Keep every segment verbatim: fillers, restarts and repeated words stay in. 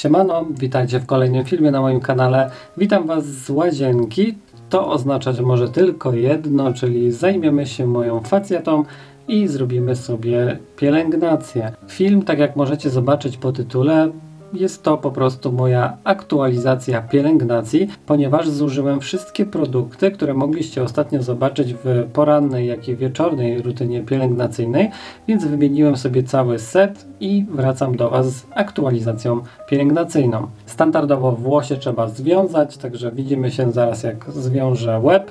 Siemano, witajcie w kolejnym filmie na moim kanale. Witam Was z łazienki. To oznaczać może tylko jedno, czyli zajmiemy się moją facjatą i zrobimy sobie pielęgnację. Film, tak jak możecie zobaczyć po tytule, jest to po prostu moja aktualizacja pielęgnacji, ponieważ zużyłem wszystkie produkty, które mogliście ostatnio zobaczyć w porannej, jak i wieczornej rutynie pielęgnacyjnej, więc wymieniłem sobie cały set i wracam do Was z aktualizacją pielęgnacyjną. Standardowo włosie trzeba związać, także widzimy się zaraz, jak zwiążę łeb.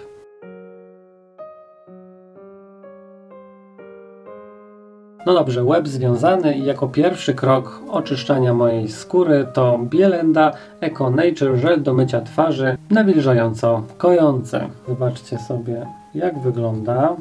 No dobrze, łeb związany i jako pierwszy krok oczyszczania mojej skóry to Bielenda Eco Nature żel do mycia twarzy nawilżająco kojący. Zobaczcie sobie, jak wygląda.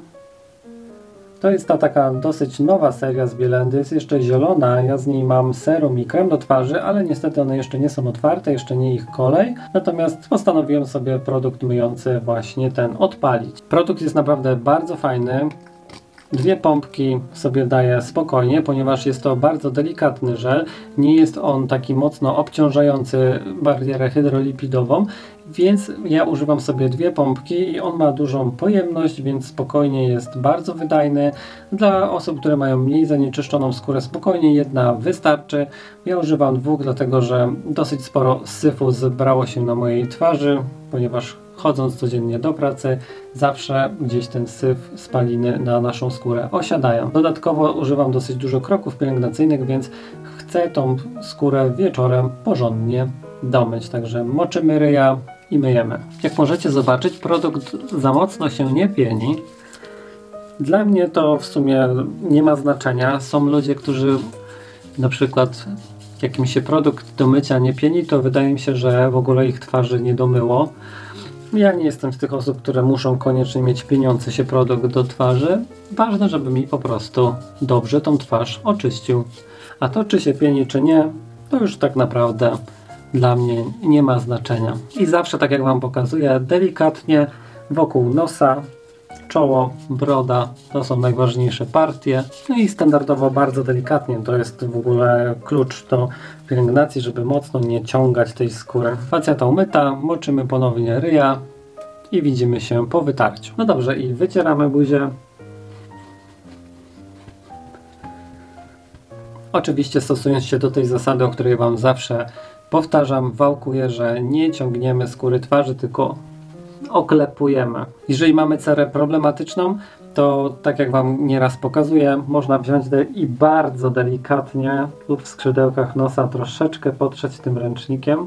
To jest ta taka dosyć nowa seria z Bielendy, jest jeszcze zielona, ja z niej mam serum i krem do twarzy, ale niestety one jeszcze nie są otwarte, jeszcze nie ich kolej, natomiast postanowiłem sobie produkt myjący właśnie ten odpalić. Produkt jest naprawdę bardzo fajny. Dwie pompki sobie daję spokojnie, ponieważ jest to bardzo delikatny żel. Nie jest on taki mocno obciążający barierę hydrolipidową, więc ja używam sobie dwie pompki i on ma dużą pojemność, więc spokojnie jest bardzo wydajny. Dla osób, które mają mniej zanieczyszczoną skórę, spokojnie jedna wystarczy. Ja używam dwóch, dlatego że dosyć sporo syfu zebrało się na mojej twarzy, ponieważ chodząc codziennie do pracy, zawsze gdzieś ten syf, spaliny na naszą skórę osiadają. Dodatkowo używam dosyć dużo kroków pielęgnacyjnych, więc chcę tą skórę wieczorem porządnie domyć. Także moczymy ryja i myjemy. Jak możecie zobaczyć, produkt za mocno się nie pieni. Dla mnie to w sumie nie ma znaczenia. Są ludzie, którzy na przykład jak im się produkt do mycia nie pieni, to wydaje mi się, że w ogóle ich twarzy nie domyło. Ja nie jestem z tych osób, które muszą koniecznie mieć pieniący się produkt do twarzy. Ważne, żeby mi po prostu dobrze tą twarz oczyścił. A to, czy się pieni, czy nie, to już tak naprawdę dla mnie nie ma znaczenia. I zawsze, tak jak Wam pokazuję, delikatnie wokół nosa, czoło, broda, to są najważniejsze partie. No i standardowo bardzo delikatnie, to jest w ogóle klucz do pielęgnacji, żeby mocno nie ciągać tej skóry. Facjata umyta, moczymy ponownie ryja i widzimy się po wytarciu. No dobrze, i wycieramy buzię. Oczywiście stosując się do tej zasady, o której Wam zawsze powtarzam, wałkuję, że nie ciągniemy skóry twarzy, tylko oklepujemy. Jeżeli mamy cerę problematyczną, to tak jak Wam nieraz pokazuję, można wziąć i bardzo delikatnie tu w skrzydełkach nosa troszeczkę potrzeć tym ręcznikiem.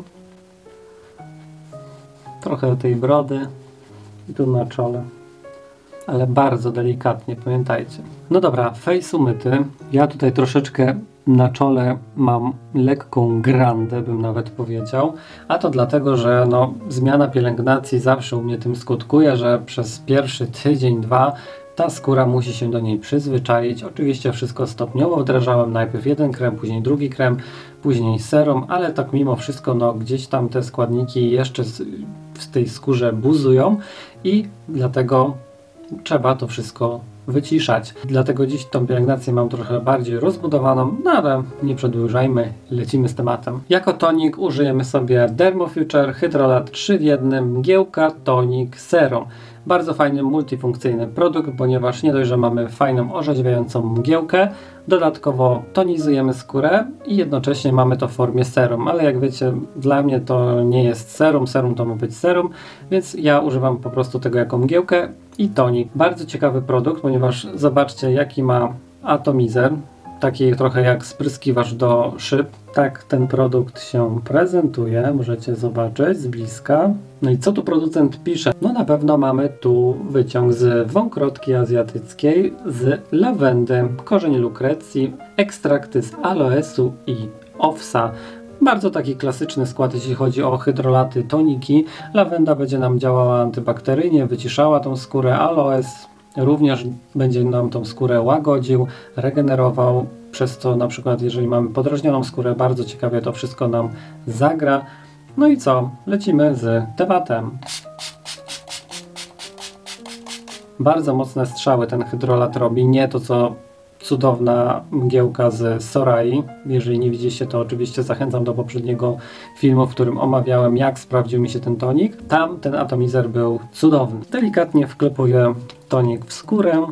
Trochę tej brody i tu na czole. Ale bardzo delikatnie, pamiętajcie. No dobra, face umyty. Ja tutaj troszeczkę na czole mam lekką grandę, bym nawet powiedział, a to dlatego, że no, zmiana pielęgnacji zawsze u mnie tym skutkuje, że przez pierwszy tydzień, dwa ta skóra musi się do niej przyzwyczaić. Oczywiście wszystko stopniowo wdrażałem, najpierw jeden krem, później drugi krem, później serum, ale tak mimo wszystko no, gdzieś tam te składniki jeszcze z, w tej skórze buzują i dlatego trzeba to wszystko wyciszać. Dlatego dziś tą pielęgnację mam trochę bardziej rozbudowaną, no ale nie przedłużajmy, lecimy z tematem. Jako tonik użyjemy sobie Dermofuture Hydrolat trzy w jednym Mgiełka Tonik Serum. Bardzo fajny, multifunkcyjny produkt, ponieważ nie dość, że mamy fajną, orzeźwiającą mgiełkę, dodatkowo tonizujemy skórę i jednocześnie mamy to w formie serum, ale jak wiecie, dla mnie to nie jest serum, serum to ma być serum, więc ja używam po prostu tego jako mgiełkę i tonik. Bardzo ciekawy produkt, ponieważ zobaczcie, jaki ma atomizer, taki trochę jak spryskiwacz do szyb. Tak ten produkt się prezentuje, możecie zobaczyć z bliska. No i co tu producent pisze? No na pewno mamy tu wyciąg z wąkrotki azjatyckiej, z lawendy, korzeń lukrecji, ekstrakty z aloesu i owsa. Bardzo taki klasyczny skład, jeśli chodzi o hydrolaty, toniki. Lawenda będzie nam działała antybakteryjnie, wyciszała tą skórę, aloes również będzie nam tą skórę łagodził, regenerował, przez co na przykład jeżeli mamy podrażnioną skórę, bardzo ciekawie to wszystko nam zagra. No i co? Lecimy z tematem. Bardzo mocne strzały ten hydrolat robi, nie to co cudowna mgiełka z Sorai. Jeżeli nie widzieliście, to oczywiście zachęcam do poprzedniego filmu, w którym omawiałem, jak sprawdził mi się ten tonik. Tam ten atomizer był cudowny. Delikatnie wklepuję tonik w skórę.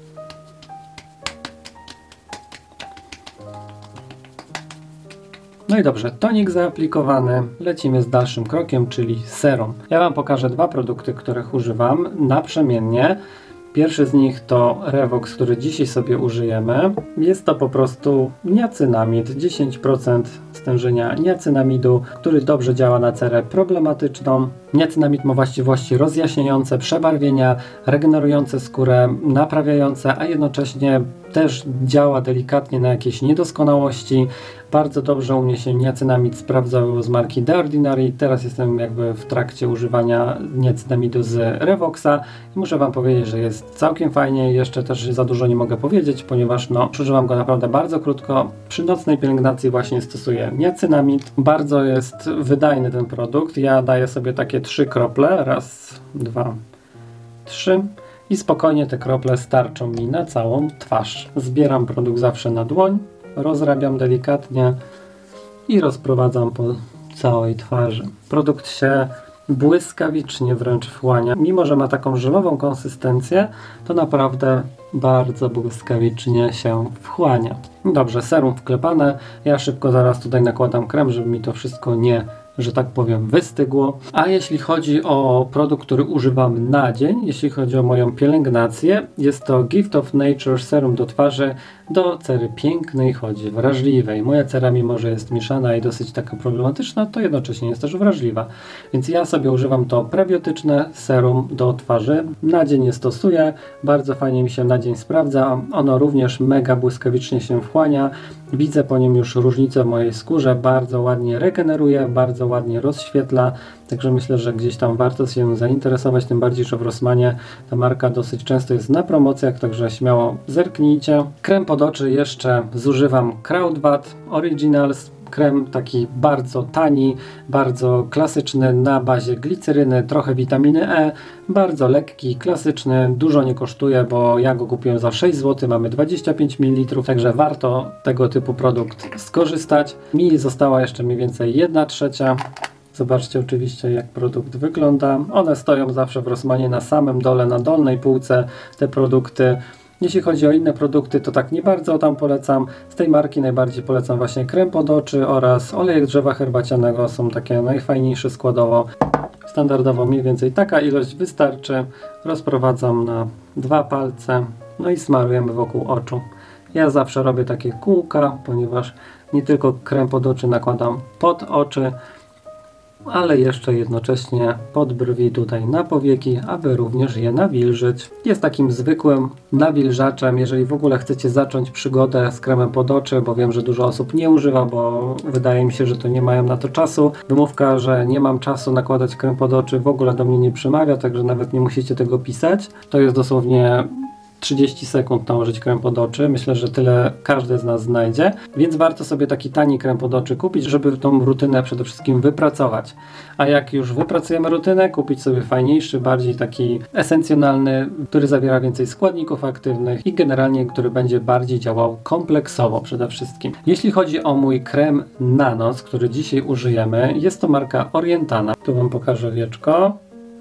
No i dobrze, tonik zaaplikowany, lecimy z dalszym krokiem, czyli serum. Ja Wam pokażę dwa produkty, których używam naprzemiennie. Pierwszy z nich to Revox, który dzisiaj sobie użyjemy. Jest to po prostu niacynamid, dziesięć procent stężenia niacynamidu, który dobrze działa na cerę problematyczną. Niacynamid ma właściwości rozjaśniające, przebarwienia, regenerujące skórę, naprawiające, a jednocześnie też działa delikatnie na jakieś niedoskonałości. Bardzo dobrze u mnie się niacynamid sprawdzał z marki The Ordinary. Teraz jestem jakby w trakcie używania niacynamidu z Revoxa i muszę Wam powiedzieć, że jest całkiem fajnie. Jeszcze też za dużo nie mogę powiedzieć, ponieważ no, używam go naprawdę bardzo krótko. Przy nocnej pielęgnacji właśnie stosuję niacynamid. Bardzo jest wydajny ten produkt. Ja daję sobie takie trzy krople. Raz, dwa, trzy. I spokojnie te krople starczą mi na całą twarz. Zbieram produkt zawsze na dłoń, rozrabiam delikatnie i rozprowadzam po całej twarzy. Produkt się błyskawicznie wręcz wchłania. Mimo że ma taką żelową konsystencję, to naprawdę bardzo błyskawicznie się wchłania. Dobrze, serum wklepane. Ja szybko zaraz tutaj nakładam krem, żeby mi to wszystko nie, że tak powiem, wystygło. A jeśli chodzi o produkt, który używam na dzień, jeśli chodzi o moją pielęgnację, jest to Gift of Nature Serum do twarzy do cery pięknej, choć wrażliwej. Moja cera, mimo że jest mieszana i dosyć taka problematyczna, to jednocześnie jest też wrażliwa. Więc ja sobie używam to prebiotyczne serum do twarzy. Na dzień je stosuję, bardzo fajnie mi się na dzień sprawdza. Ono również mega błyskawicznie się wchłania. Widzę po nim już różnicę w mojej skórze, bardzo ładnie regeneruje, bardzo ładnie rozświetla, także myślę, że gdzieś tam warto się zainteresować, tym bardziej, że w Rossmanie ta marka dosyć często jest na promocjach, także śmiało zerknijcie. Krem pod oczy jeszcze zużywam Krautvat Originals. Krem taki bardzo tani, bardzo klasyczny, na bazie gliceryny, trochę witaminy E, bardzo lekki, klasyczny, dużo nie kosztuje, bo ja go kupiłem za sześć złotych, mamy dwadzieścia pięć mililitrów, także warto tego typu produkt skorzystać. Mi została jeszcze mniej więcej jedna trzecia. Zobaczcie oczywiście, jak produkt wygląda. One stoją zawsze w Rossmanie na samym dole, na dolnej półce, te produkty. Jeśli chodzi o inne produkty, to tak nie bardzo tam polecam. Z tej marki najbardziej polecam właśnie krem pod oczy oraz olejek drzewa herbacianego. Są takie najfajniejsze składowo. Standardowo mniej więcej taka ilość wystarczy. Rozprowadzam na dwa palce, no i smarujemy wokół oczu. Ja zawsze robię takie kółka, ponieważ nie tylko krem pod oczy nakładam pod oczy, ale jeszcze jednocześnie pod brwi, tutaj na powieki, aby również je nawilżyć. Jest takim zwykłym nawilżaczem, jeżeli w ogóle chcecie zacząć przygodę z kremem pod oczy, bo wiem, że dużo osób nie używa, bo wydaje mi się, że to nie mają na to czasu. Wymówka, że nie mam czasu nakładać krem pod oczy, w ogóle do mnie nie przemawia, także nawet nie musicie tego pisać. To jest dosłownie trzydzieści sekund nałożyć krem pod oczy. Myślę, że tyle każdy z nas znajdzie, więc warto sobie taki tani krem pod oczy kupić, żeby tą rutynę przede wszystkim wypracować. A jak już wypracujemy rutynę, kupić sobie fajniejszy, bardziej taki esencjonalny, który zawiera więcej składników aktywnych i generalnie, który będzie bardziej działał kompleksowo przede wszystkim. Jeśli chodzi o mój krem na noc, który dzisiaj użyjemy, jest to marka Orientana. Tu Wam pokażę wieczko.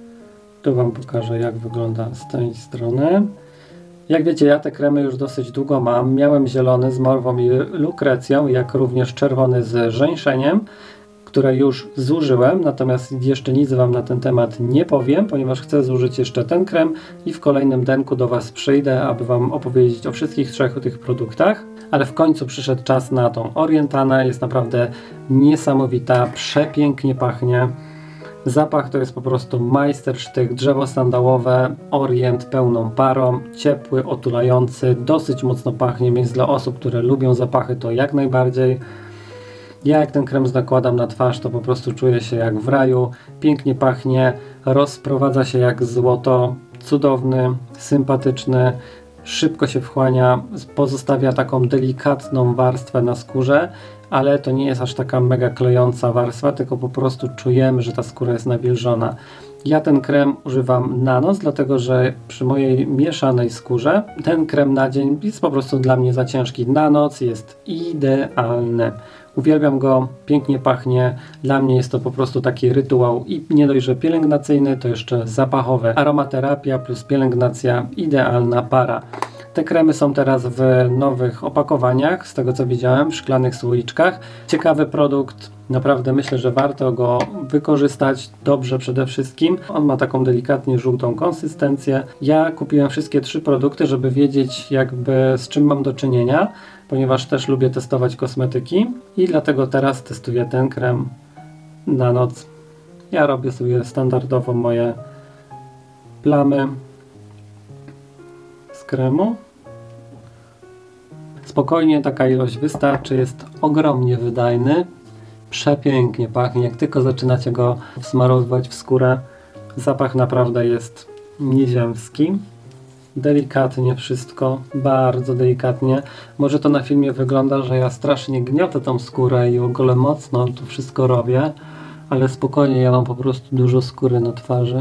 Tu Wam pokażę, jak wygląda z tej strony. Jak wiecie, ja te kremy już dosyć długo mam. Miałem zielony z morwą i lukrecją, jak również czerwony z żeńszeniem, które już zużyłem, natomiast jeszcze nic Wam na ten temat nie powiem, ponieważ chcę zużyć jeszcze ten krem i w kolejnym denku do Was przyjdę, aby Wam opowiedzieć o wszystkich trzech tych produktach. Ale w końcu przyszedł czas na tą Orientanę. Jest naprawdę niesamowita, przepięknie pachnie. Zapach to jest po prostu majstersztyk, drzewo sandałowe, orient pełną parą, ciepły, otulający, dosyć mocno pachnie, więc dla osób, które lubią zapachy, to jak najbardziej. Ja jak ten krem nakładam na twarz, to po prostu czuję się jak w raju, pięknie pachnie, rozprowadza się jak złoto, cudowny, sympatyczny, szybko się wchłania, pozostawia taką delikatną warstwę na skórze, ale to nie jest aż taka mega klejąca warstwa, tylko po prostu czujemy, że ta skóra jest nawilżona. Ja ten krem używam na noc, dlatego że przy mojej mieszanej skórze ten krem na dzień jest po prostu dla mnie za ciężki. Na noc jest idealny. Uwielbiam go, pięknie pachnie. Dla mnie jest to po prostu taki rytuał i nie dość, że pielęgnacyjny, to jeszcze zapachowy. Aromaterapia plus pielęgnacja, idealna para. Te kremy są teraz w nowych opakowaniach, z tego co widziałem, w szklanych słoiczkach. Ciekawy produkt, naprawdę myślę, że warto go wykorzystać dobrze przede wszystkim. On ma taką delikatnie żółtą konsystencję. Ja kupiłem wszystkie trzy produkty, żeby wiedzieć jakby z czym mam do czynienia, ponieważ też lubię testować kosmetyki i dlatego teraz testuję ten krem na noc. Ja robię sobie standardowo moje plamy z kremu. Spokojnie taka ilość wystarczy, jest ogromnie wydajny, przepięknie pachnie, jak tylko zaczynacie go wsmarowywać w skórę, zapach naprawdę jest nieziemski. Delikatnie wszystko, bardzo delikatnie. Może to na filmie wygląda, że ja strasznie gniotę tą skórę i w ogóle mocno to wszystko robię, ale spokojnie, ja mam po prostu dużo skóry na twarzy,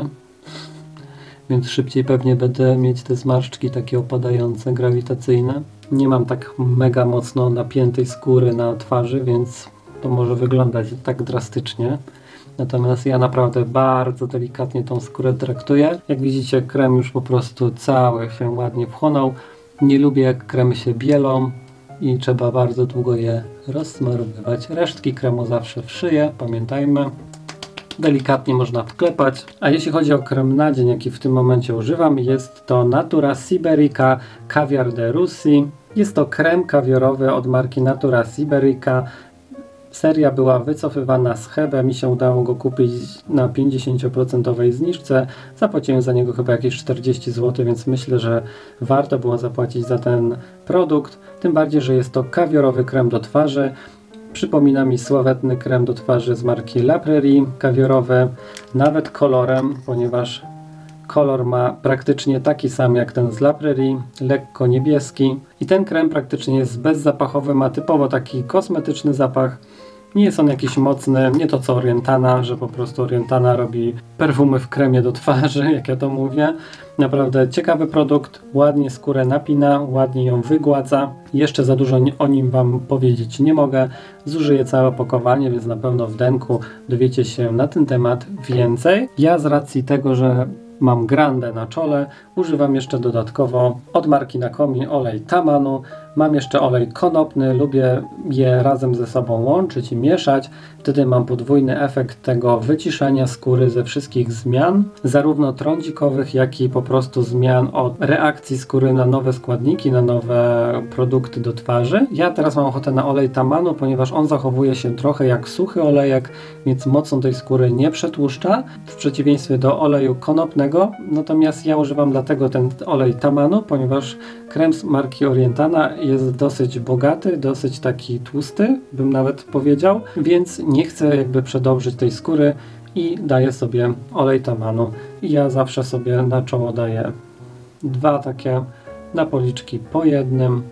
więc szybciej pewnie będę mieć te zmarszczki takie opadające, grawitacyjne. Nie mam tak mega mocno napiętej skóry na twarzy, więc to może wyglądać tak drastycznie. Natomiast ja naprawdę bardzo delikatnie tą skórę traktuję. Jak widzicie, krem już po prostu cały się ładnie wchłonął. Nie lubię, jak kremy się bielą i trzeba bardzo długo je rozsmarowywać. Resztki kremu zawsze w szyję, pamiętajmy. Delikatnie można wklepać. A jeśli chodzi o krem na dzień, jaki w tym momencie używam, jest to Natura Siberica Caviar de Russie. Jest to krem kawiorowy od marki Natura Siberica. Seria była wycofywana z Hebe, mi się udało go kupić na pięćdziesiąt procent zniżce. Zapłaciłem za niego chyba jakieś czterdzieści złotych, więc myślę, że warto było zapłacić za ten produkt. Tym bardziej, że jest to kawiorowy krem do twarzy. Przypomina mi sławetny krem do twarzy z marki La Prairie, kawiorowy, nawet kolorem, ponieważ kolor ma praktycznie taki sam jak ten z La Prairie, lekko niebieski. I ten krem praktycznie jest bezzapachowy, ma typowo taki kosmetyczny zapach. Nie jest on jakiś mocny, nie to co Orientana, że po prostu Orientana robi perfumy w kremie do twarzy, jak ja to mówię. Naprawdę ciekawy produkt, ładnie skórę napina, ładnie ją wygładza. Jeszcze za dużo o nim Wam powiedzieć nie mogę. Zużyję całe opakowanie, więc na pewno w denku dowiecie się na ten temat więcej. Ja z racji tego, że mam Grande na czole, używam jeszcze dodatkowo od marki Nakomi olej Tamanu. Mam jeszcze olej konopny, lubię je razem ze sobą łączyć i mieszać. Wtedy mam podwójny efekt tego wyciszenia skóry ze wszystkich zmian, zarówno trądzikowych, jak i po prostu zmian od reakcji skóry na nowe składniki, na nowe produkty do twarzy. Ja teraz mam ochotę na olej Tamanu, ponieważ on zachowuje się trochę jak suchy olejek, więc mocno tej skóry nie przetłuszcza, w przeciwieństwie do oleju konopnego. Natomiast ja używam dlatego ten olej Tamanu, ponieważ krem z marki Orientana jest dosyć bogaty, dosyć taki tłusty, bym nawet powiedział, więc nie chcę jakby przedobrzyć tej skóry i daję sobie olej Tamanu. I ja zawsze sobie na czoło daję dwa takie na policzki po jednym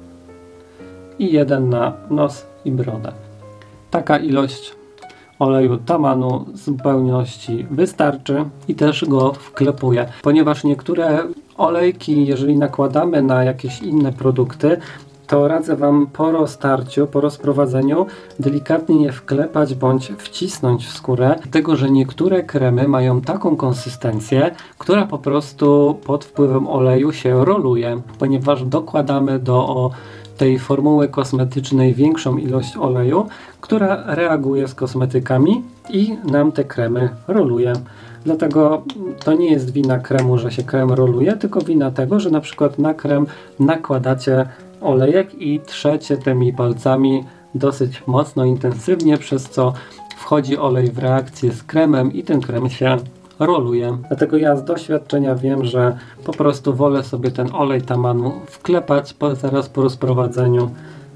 i jeden na nos i brodę. Taka ilość oleju Tamanu w zupełności wystarczy i też go wklepuję, ponieważ niektóre olejki, jeżeli nakładamy na jakieś inne produkty, to radzę Wam po roztarciu, po rozprowadzeniu delikatnie je wklepać bądź wcisnąć w skórę, dlatego że niektóre kremy mają taką konsystencję, która po prostu pod wpływem oleju się roluje, ponieważ dokładamy do tej formuły kosmetycznej większą ilość oleju, która reaguje z kosmetykami i nam te kremy roluje. Dlatego to nie jest wina kremu, że się krem roluje, tylko wina tego, że na przykład na krem nakładacie olejek i trzecie tymi palcami dosyć mocno, intensywnie, przez co wchodzi olej w reakcję z kremem i ten krem się roluje. Dlatego ja z doświadczenia wiem, że po prostu wolę sobie ten olej Tamanu wklepać po, zaraz po rozprowadzeniu,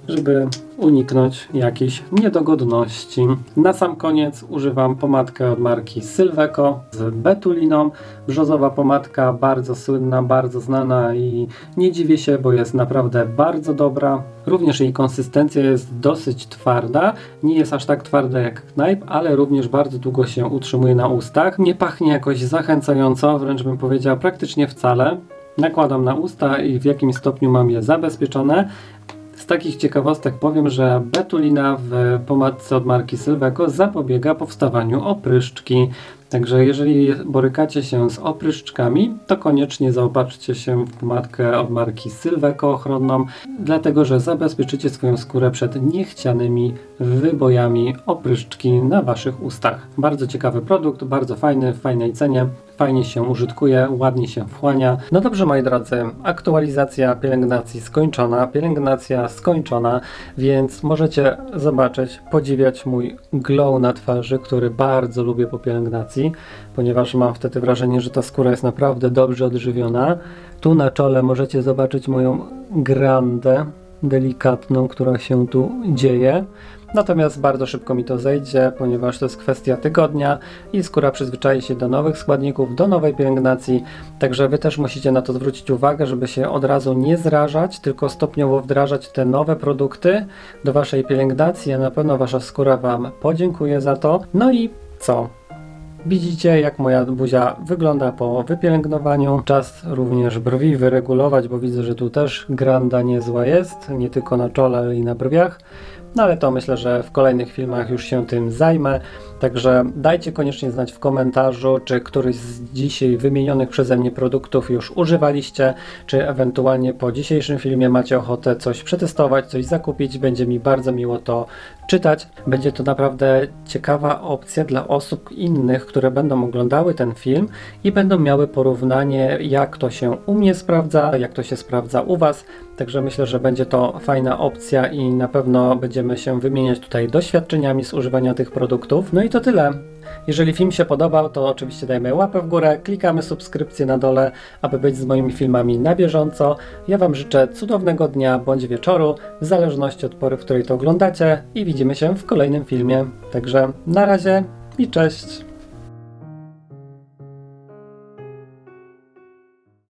żeby uniknąć jakichś niedogodności. Na sam koniec używam pomadkę od marki Sylveco z betuliną. Brzozowa pomadka, bardzo słynna, bardzo znana i nie dziwię się, bo jest naprawdę bardzo dobra. Również jej konsystencja jest dosyć twarda, nie jest aż tak twarda jak Knajp, ale również bardzo długo się utrzymuje na ustach. Nie pachnie jakoś zachęcająco, wręcz bym powiedział praktycznie wcale. Nakładam na usta i w jakimś stopniu mam je zabezpieczone. Z takich ciekawostek powiem, że betulina w pomadce od marki Sylveco zapobiega powstawaniu opryszczki. Także jeżeli borykacie się z opryszczkami, to koniecznie zaopatrzcie się w pomadkę od marki Sylveco ochronną, dlatego że zabezpieczycie swoją skórę przed niechcianymi wybojami opryszczki na waszych ustach. Bardzo ciekawy produkt, bardzo fajny, w fajnej cenie. Fajnie się użytkuje, ładnie się wchłania. No dobrze, moi drodzy, aktualizacja pielęgnacji skończona, pielęgnacja skończona, więc możecie zobaczyć, podziwiać mój glow na twarzy, który bardzo lubię po pielęgnacji, ponieważ mam wtedy wrażenie, że ta skóra jest naprawdę dobrze odżywiona. Tu na czole możecie zobaczyć moją grandę delikatną, która się tu dzieje. Natomiast bardzo szybko mi to zejdzie, ponieważ to jest kwestia tygodnia i skóra przyzwyczai się do nowych składników, do nowej pielęgnacji, także wy też musicie na to zwrócić uwagę, żeby się od razu nie zrażać, tylko stopniowo wdrażać te nowe produkty do waszej pielęgnacji, a na pewno wasza skóra wam podziękuje za to. No i co? Widzicie, jak moja buzia wygląda po wypielęgnowaniu. Czas również brwi wyregulować, bo widzę, że tu też granda niezła jest, nie tylko na czole, ale i na brwiach. No ale to myślę, że w kolejnych filmach już się tym zajmę. Także dajcie koniecznie znać w komentarzu, czy któryś z dzisiaj wymienionych przeze mnie produktów już używaliście, czy ewentualnie po dzisiejszym filmie macie ochotę coś przetestować, coś zakupić. Będzie mi bardzo miło to czytać. Będzie to naprawdę ciekawa opcja dla osób innych, które będą oglądały ten film i będą miały porównanie, jak to się u mnie sprawdza, jak to się sprawdza u was. Także myślę, że będzie to fajna opcja i na pewno będziemy się wymieniać tutaj doświadczeniami z używania tych produktów. No i to tyle. Jeżeli film się podobał, to oczywiście dajmy łapę w górę, klikamy subskrypcję na dole, aby być z moimi filmami na bieżąco. Ja wam życzę cudownego dnia bądź wieczoru, w zależności od pory, w której to oglądacie, i widzimy się w kolejnym filmie. Także na razie i cześć!